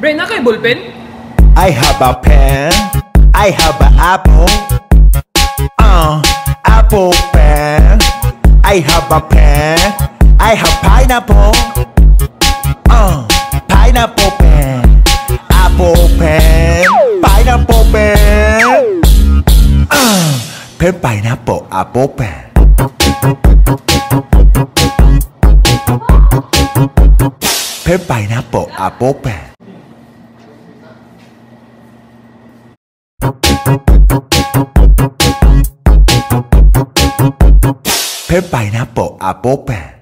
Brain na kay ballpen? I have a pen. I have an apple. Apple pen. I have a pen. I have pineapple. Pineapple pen. Apple pen. Pineapple pen. Pen pineapple apple pen. Pen pineapple apple pen. Pen pineapple apple pen.